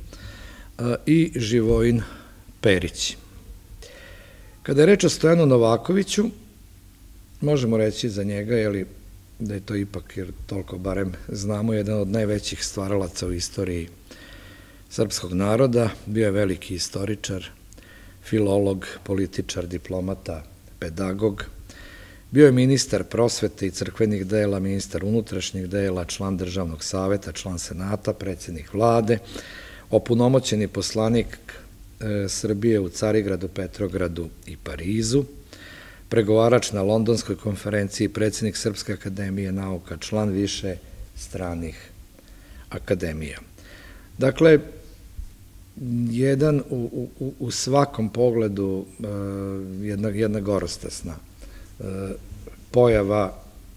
i Živojin Perić. Kada je reč o Stojanu Novakoviću, možemo reći za njega, jeli, da je to ipak, jer toliko barem znamo, jedan od najvećih stvaralaca u istoriji srpskog naroda, bio je veliki istoričar, filolog, političar, diplomata, pedagog, bio je ministar prosvete i crkvenih dela, ministar unutrašnjih dela, član državnog saveta, član senata, predsednik vlade, opunomoćeni poslanik Srbije u Carigradu, Petrogradu i Parizu, pregovarač na Londonskoj konferenciji, predsednik Srpske akademije nauka, član više stranih akademija. Dakle, jedan u, u, u svakom pogledu jedna, jedna gorostasna pojava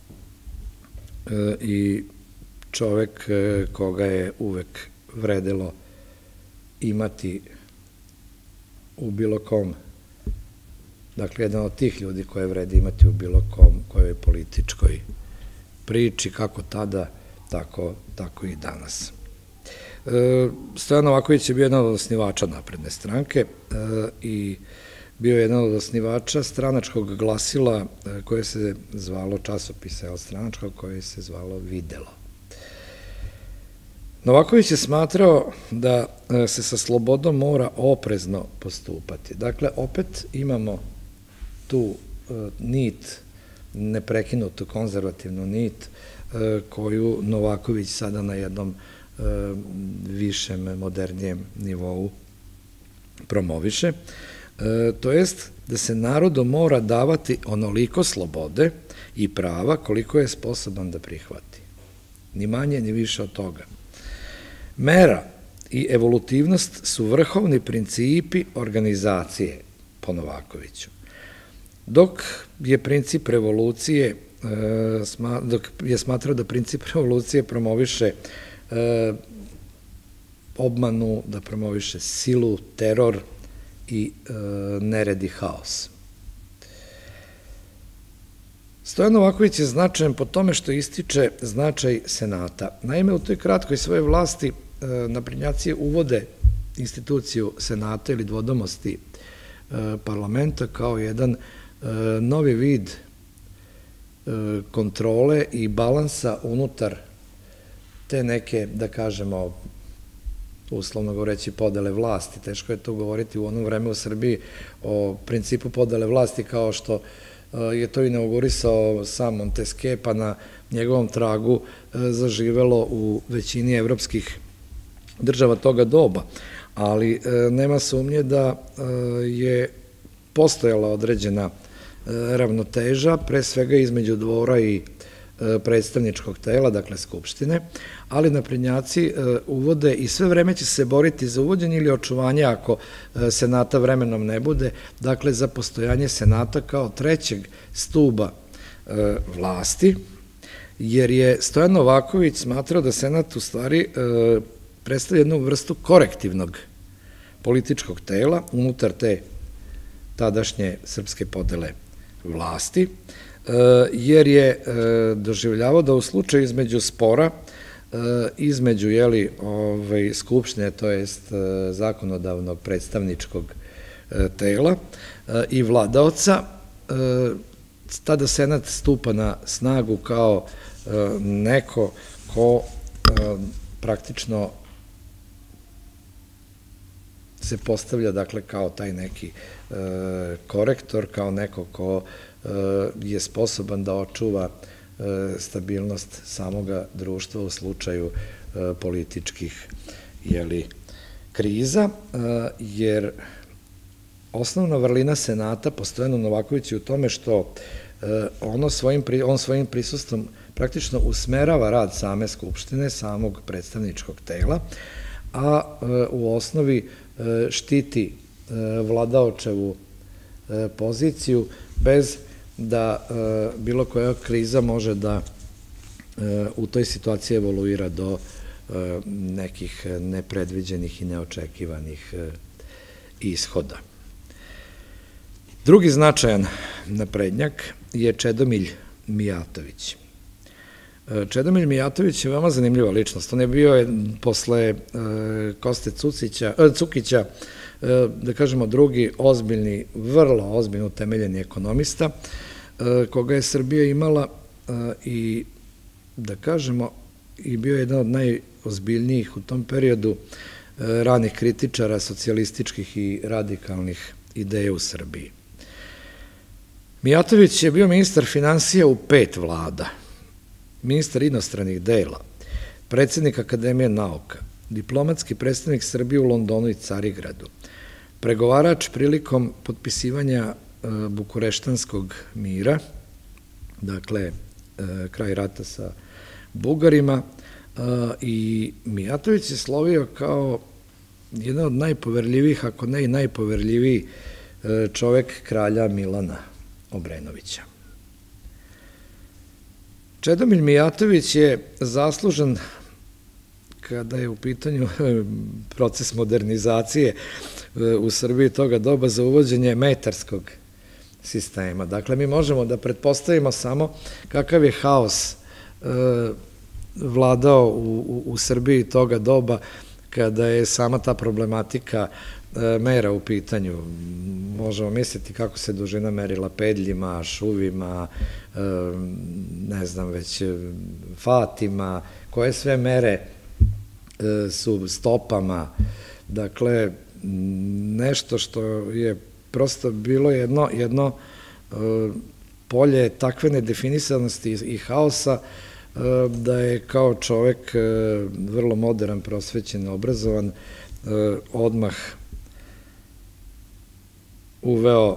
i čovek koga je uvek vredelo imati u bilo kom, dakle, jedan od tih ljudi koje vredi imati u bilo kom, kojoj političkoj priči, kako tada, tako, tako i danas. Stojan Novaković je bio jedan od osnivača napredne stranke i bio je jedan od osnivača stranačkog glasila koje se zvalo, časopisa od stranačkog, koje se zvalo Videlo. Novaković je smatrao da se sa slobodom mora oprezno postupati. Dakle, opet imamo tu nit, neprekinutu konzervativnu nit, koju Novaković sada na jednom višem, modernijem nivou promoviše. To jest da se narodu mora davati onoliko slobode i prava koliko je sposoban da prihvati. Ni manje, ni više od toga. Mera i evolutivnost su vrhovni principi organizacije po Novakoviću. Dok je princip revolucije, dok je smatrao da princip revolucije promoviše obmanu, da promoviše silu, teror i nered i haos. Stojan Novaković je značajan po tome što ističe značaj senata. Naime, u toj kratkoj svoje vlasti naprednjaci uvode instituciju senata ili dvodomosti parlamenta kao jedan novi vid kontrole i balansa unutar te neke, da kažemo, uslovno govoreći, podele vlasti. Teško je to govoriti u onom vreme u Srbiji o principu podele vlasti kao što je to inaugurisao sam Montesquieu, pa na njegovom tragu zaživelo u većini evropskih država toga doba. Ali nema sumnje da je postojala određena ravnoteža, pre svega između dvora i predstavničkog tela, dakle Skupštine, ali naprednjaci uvode i sve vreme će se boriti za uvođenje ili očuvanje ako Senata vremenom ne bude, dakle za postojanje Senata kao trećeg stuba vlasti, jer je Stojan Novaković smatrao da Senat u stvari predstavlja jednu vrstu korektivnog političkog tela unutar te tadašnje srpske podele vlasti, jer je doživljavao da u slučaju između spora, između Skupštine, to jest zakonodavnog predstavničkog tela i vladaoca, tada Senat stupa na snagu kao neko ko praktično se postavlja, dakle, kao taj neki korektor, kao neko ko je sposoban da očuva stabilnost samoga društva u slučaju političkih kriza, jer osnovna vrlina Senata po Stojanu Novakoviću je u tome što on svojim prisustvom praktično usmerava rad same Skupštine, samog predstavničkog tela, a u osnovi štiti vladaočevu poziciju bez da bilo koja kriza može da u toj situaciji evoluira do nekih nepredviđenih i neočekivanih ishoda. Drugi značajan naprednjak je Čedomilj Mijatović. Čedomilj Mijatović je veoma zanimljiva ličnost. On je bio posle Koste Cukića, da kažemo, drugi ozbiljni, vrlo ozbiljno utemeljeni ekonomista, koga je Srbija imala i, da kažemo, i bio je jedan od najozbiljnijih u tom periodu ranih kritičara socijalističkih i radikalnih ideja u Srbiji. Mijatović je bio ministar finansija u pet vlada, ministar inostranih dela, predsednik Akademije nauka, diplomatski predstavnik Srbije u Londonu i Carigradu, pregovarač prilikom potpisivanja Bukureštanskog mira, dakle, kraj rata sa Bugarima, i Mijatović je slovio kao jedan od najpoverljivijih, ako ne i najpoverljiviji čovek kralja Milana Obrenovića. Čedomilj Mijatović je zaslužan kada je u pitanju proces modernizacije u Srbiji toga doba za uvođenje metarskog sistema. Dakle, mi možemo da pretpostavimo samo kakav je haos vladao u Srbiji toga doba kada je sama ta problematika mera u pitanju. Možemo misliti kako se dužina merila pedljima, šuvima, ne znam već, fatima, koje sve mere su stopama. Dakle, nešto što je prosto bilo jedno polje takve nedefinisanosti i haosa da je kao čovek vrlo modern, prosvećen, obrazovan, odmah uveo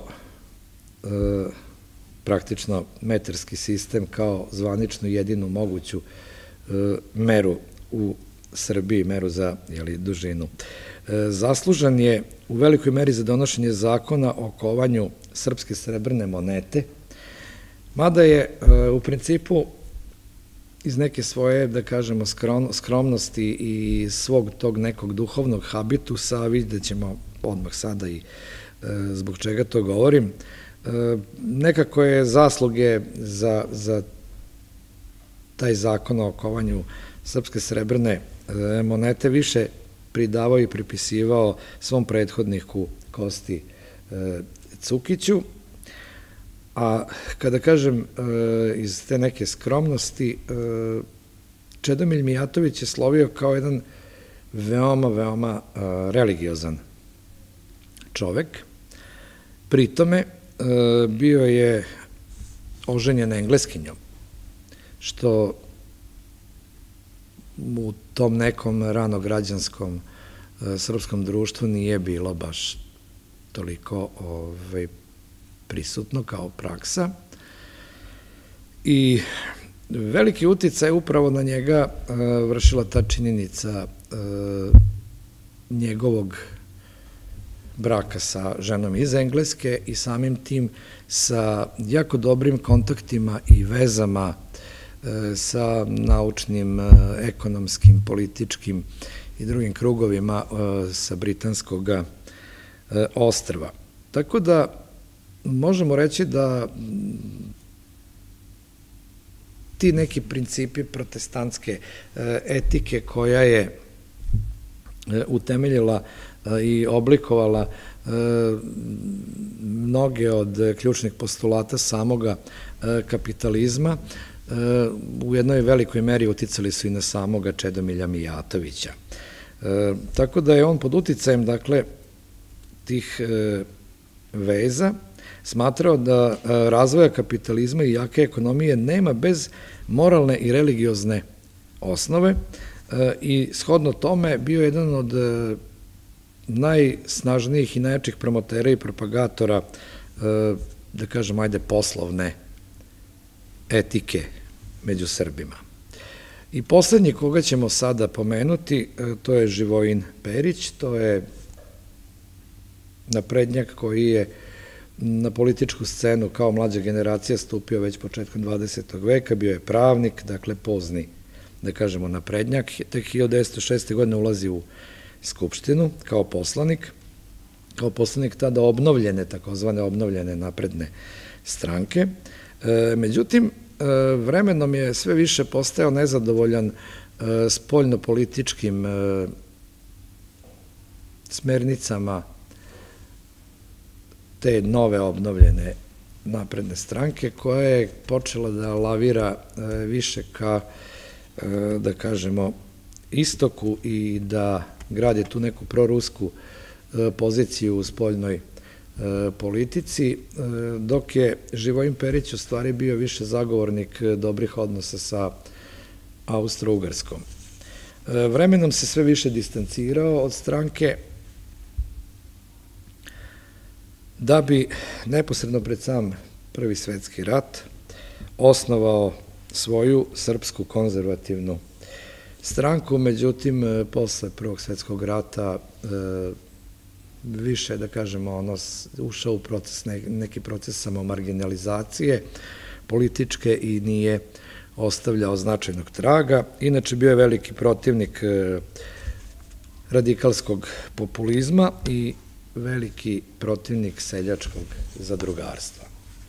praktično metarski sistem kao zvaničnu jedinu moguću meru u Srbiji, meru za dužinu. Zaslužan je u velikoj meri za donošenje zakona o kovanju srpske srebrne monete, mada je u principu iz neke svoje, da kažemo, skromnosti i svog tog nekog duhovnog habitusa, vidjet ćemo odmah sada i zbog čega to govorim, nekako je zasluge za taj zakon o kovanju srpske srebrne monete više pridavao i pripisivao svom prethodniku Kosti Cukiću, a kada kažem iz te neke skromnosti, Čedomilj Mijatović je slovio kao jedan veoma, veoma religiozan čovek. Pri tome bio je oženjen Engleskinjom, što u tom nekom ranograđanskom srpskom društvu nije bilo baš toliko prisutno kao praksa. I Veliki uticaj upravo na njega vršila ta činjenica njegovog braka sa ženom iz Engleske i samim tim sa jako dobrim kontaktima i vezama sa naučnim, ekonomskim, političkim i drugim krugovima sa britanskog ostrva. Tako da možemo reći da ti neki principi protestantske etike koja je utemeljila i oblikovala mnoge od ključnih postulata samoga kapitalizma, u jednoj velikoj meri uticali su i na samoga Čedomilja Mijatovića. Tako da je on pod uticajem, dakle, tih veza smatrao da razvoja kapitalizma i jake ekonomije nema bez moralne i religiozne osnove i shodno tome bio je jedan od najsnažnijih i najjačih promotera i propagatora, da kažem, ajde, poslovne etike među Srbima. I poslednji koga ćemo sada pomenuti, to je Živojin Perić, to je naprednjak koji je na političku scenu kao mlađa generacija stupio već početkom dvadesetog veka, bio je pravnik, dakle pozni, da kažemo, naprednjak, tek hiljadu devetsto šeste. godine ulazi u Skupštinu kao poslanik, kao poslanik tada obnovljene, takozvane obnovljene napredne stranke. Međutim, vremenom je sve više postajao nezadovoljan spoljno-političkim smernicama te nove obnovljene napredne stranke, koja je počela da lavira više ka, da kažemo, istoku i da gradi tu neku prorusku poziciju u spoljnoj politici, dok je Živojin Perić u stvari bio više zagovornik dobrih odnosa sa Austro-Ugarskom. Vremenom se sve više distancirao od stranke, da bi neposredno pred sam Prvi svetski rat osnovao svoju srpsku konzervativnu stranku. Međutim, posle Prvog svetskog rata više, da kažemo, ono, ušao u proces, neki proces samomarginalizacije političke i nije ostavljao značajnog traga. Inače, bio je veliki protivnik radikalskog populizma i veliki protivnik seljačkog zadrugarstva.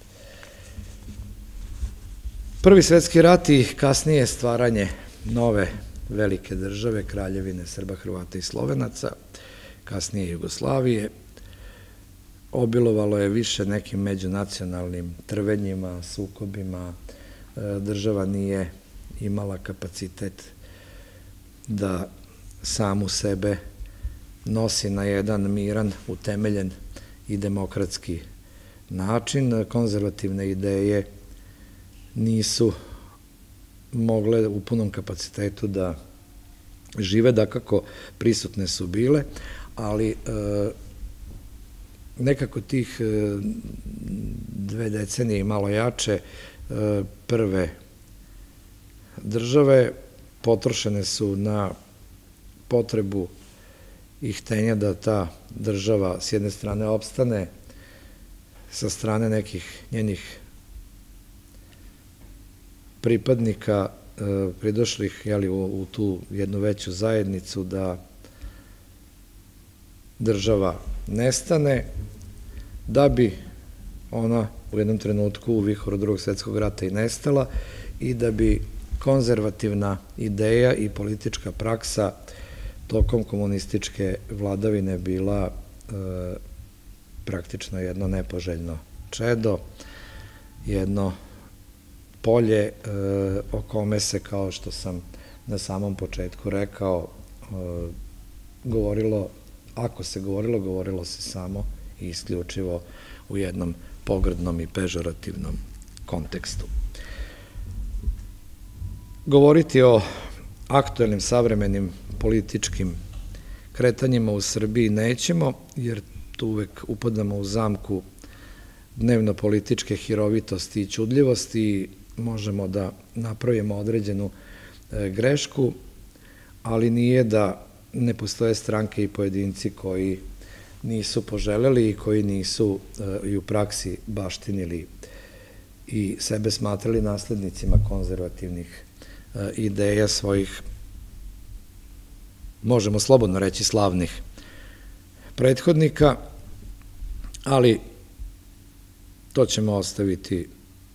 Prvi svetski rat i kasnije stvaranje nove velike države, Kraljevine Srba, Hrvata i Slovenaca, kasnije Jugoslavije, obilovalo je više nekim međunacionalnim trvenjima, sukobima. Država nije imala kapacitet da samu sebe nosi na jedan miran, utemeljen i demokratski način. Konzervativne ideje nisu mogle u punom kapacitetu da žive, dakako prisutne su bile, ali nekako tih dve decenije i malo jače prve države potrošene su na potrebu i htenja da ta država s jedne strane opstane, sa strane nekih njenih pripadnika pridošlih u tu jednu veću zajednicu, da država nestane, da bi ona u jednom trenutku u vihoru Drugog svetskog rata i nestala i da bi konzervativna ideja i politička praksa tokom komunističke vladavine bila praktično jedno nepoželjno čedo, jedno polje o kome se, kao što sam na samom početku rekao, govorilo, ako se govorilo, govorilo se samo i isključivo u jednom pogrdnom i pežorativnom kontekstu. Govoriti o aktuelnim savremenim političkim kretanjima u Srbiji nećemo, jer tu uvek upadamo u zamku dnevno-političke hirovitosti i ćudljivosti, možemo da napravimo određenu grešku, ali nije da ne postoje stranke i pojedinci koji nisu poželeli i koji nisu i u praksi baštinili i sebe smatrali naslednicima konzervativnih ideja svojih, možemo slobodno reći, slavnih prethodnika, ali to ćemo ostaviti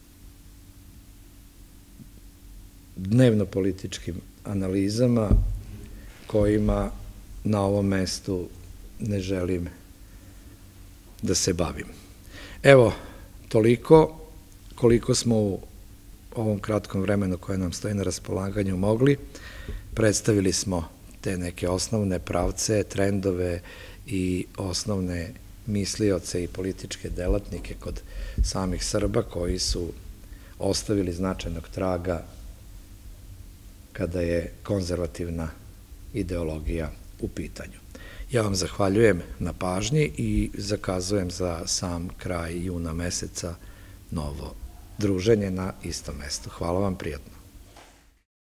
dnevno-političkim analizama kojima na ovom mestu ne želim da se bavim. Evo, toliko koliko smo u ovom kratkom vremenu koje nam stoji na raspolaganju mogli. Predstavili smo te neke osnovne pravce, trendove i osnovne mislioce i političke delatnike kod samih Srba koji su ostavili značajnog traga kada je konzervativna ideologija u pitanju. Ja vam zahvaljujem na pažnji i zakazujem za sam kraj juna meseca novo druženje na istom mestu. Hvala vam, prijatno.